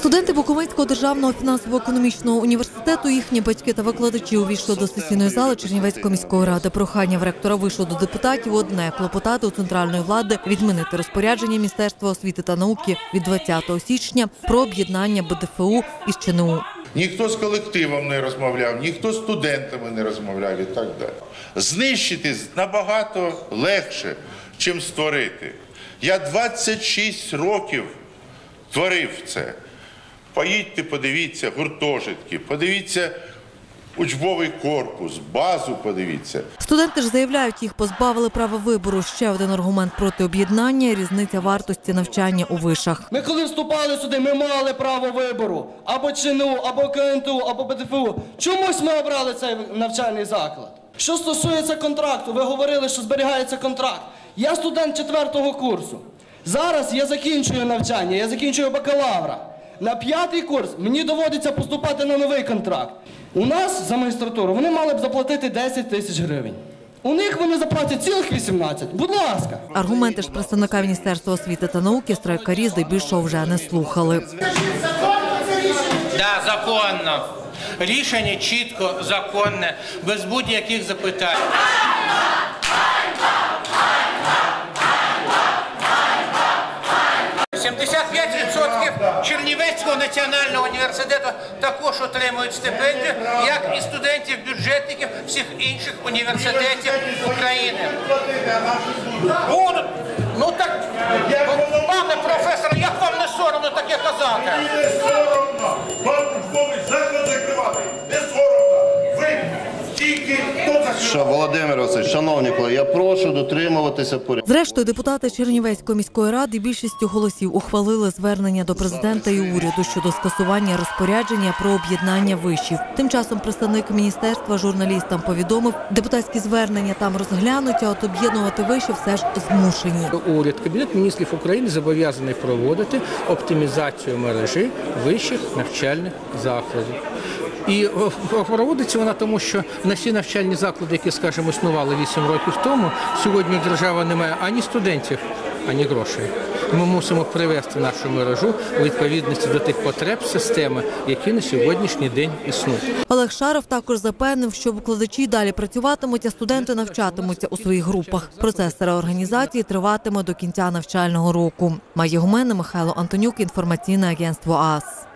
Студенти Буковинського державного фінансово-економічного університету, їхні батьки та викладачі увійшли до сесійної зали Чернівецької міської ради. Прохання в ректора вийшло до депутатів одне – клопотати у центральної влади відмінити розпорядження Міністерства освіти та науки від 20 січня про об'єднання БДФУ із ЧНУ. Ніхто з колективом не розмовляв, ніхто з студентами не розмовляв і так далі. Знищити набагато легше, чим створити. Я 26 років творив це. Поїдьте, подивіться гуртожитки, подивіться учбовий корпус, базу подивіться. Студенти ж заявляють, їх позбавили права вибору. Ще один аргумент проти об'єднання – різниця вартості навчання у вишах. Ми коли вступали сюди, ми мали право вибору. Або ЧНУ, або КНТУ, або БДФУ. Чомусь ми обрали цей навчальний заклад. Що стосується контракту, ви говорили, що зберігається контракт. Я студент 4-го курсу. Зараз я закінчую навчання, я закінчую бакалавра. На 5-й курс мені доводиться поступати на новий контракт. У нас за магістратуру вони мали б заплатити 10 тисяч гривень. У них вони заплатять цілих 18. Будь ласка. Аргументи ж представника Міністерства освіти та науки страйкарі здебільшого вже не слухали. Так, законно. Рішення чітко, законне, без будь-яких запитань. 75% Чернівецького національного університету також отримують стипендію, як і студентів-бюджетників всіх інших університетів України. Будуть. Ну так, пане професоре, як вам не соромно таке казати? Не соромно, вам учбовий заклад закривати, не соромно. Ви тільки Володимир Васильович, шановні колеги, я прошу дотримуватися порядку. Зрештою, депутати Чернівецької міської ради більшістю голосів ухвалили звернення до президента і уряду щодо скасування розпорядження про об'єднання вишів. Тим часом представник міністерства журналістам повідомив, депутатські звернення там розглянуть, а от об'єднувати виші все ж змушені. Уряд, Кабінет міністрів України зобов'язаний проводити оптимізацію мережі вищих навчальних закладів. І проводиться вона тому, що на всі навчальні заклади, які, скажімо, існували 8 років тому, сьогодні держава не має ані студентів, ані грошей. Ми мусимо привести нашу мережу у відповідності до тих потреб системи, які на сьогоднішній день існують. Олег Шаров також запевнив, що викладачі далі працюватимуть, а студенти навчатимуться у своїх групах. Процес реорганізації триватиме до кінця навчального року. Майя Гумена, Михайло Антонюк, інформаційне агентство АС.